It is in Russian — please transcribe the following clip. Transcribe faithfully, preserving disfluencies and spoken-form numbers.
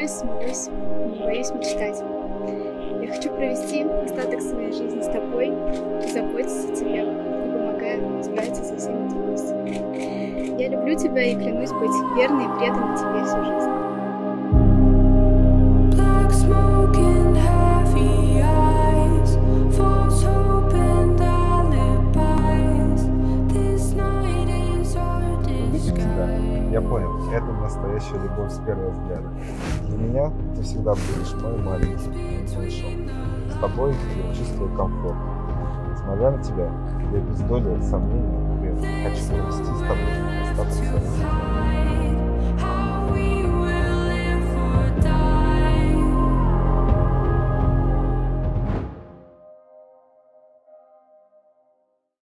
и смеюсь, не боюсь мечтать. Я хочу провести остаток своей жизни с тобой и заботиться о тебе, и помогая справиться со всеми трудностями. Я люблю тебя и клянусь быть верной и преданной тебе всю жизнь. Я понял, это настоящая любовь с первого взгляда. Для меня ты всегда будешь мой маленький малышом. С тобой я чувствую комфорт. Несмотря на тебя, я без доли сомнений уверен, хочу провести с тобой остаток своей жизни.